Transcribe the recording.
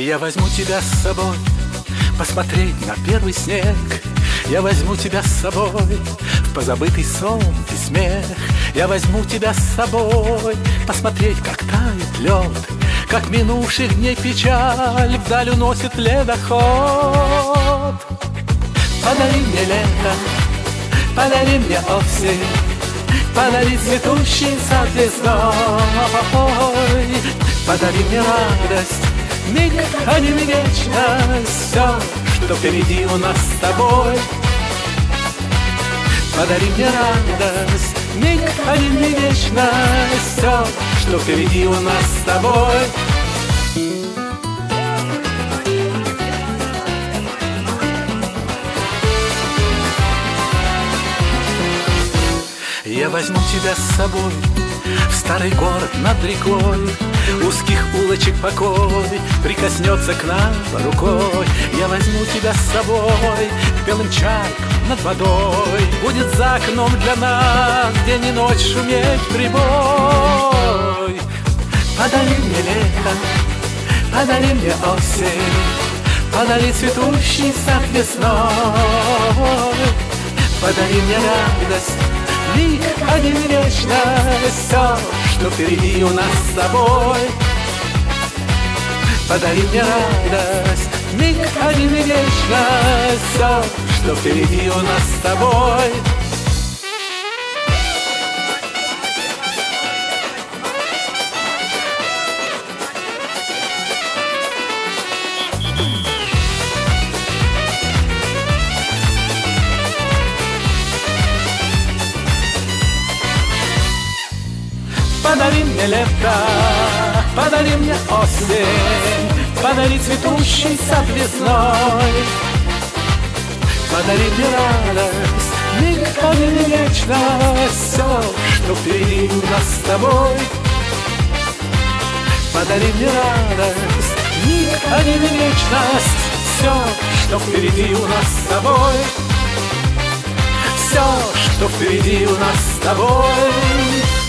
Я возьму тебя с собой посмотреть на первый снег. Я возьму тебя с собой в позабытый сон и смех. Я возьму тебя с собой посмотреть, как тает лед, как минувших дней печаль вдаль уносит ледоход. Подари мне лето, подари мне осень, подари цветущий сад весной. Подари мне радость, миг, а не вечность, все, что впереди у нас с тобой. Подари мне радость, миг, а не вечность, все, что впереди у нас с тобой. Я возьму тебя с собой в старый город над рекой, узких улочек покой прикоснется к нам рукой. Я возьму тебя с собой к белым чайкам над водой. Будет за окном для нас день и ночь шуметь прибой. Подари мне лето, подари мне осень, подари цветущий сад весной. Подари мне радость, миг, а не вечность, все, что впереди у нас с тобой. Подари мне радость, миг, а не вечность, все, что впереди у нас с тобой. Подари мне лето, подари мне осень, подари цветущий сад весной. Подари мне радость, миг, а не вечность, все, что впереди у нас с тобой. Подари мне радость, миг, а не вечность, все, что впереди у нас с тобой. Все, что впереди у нас с тобой.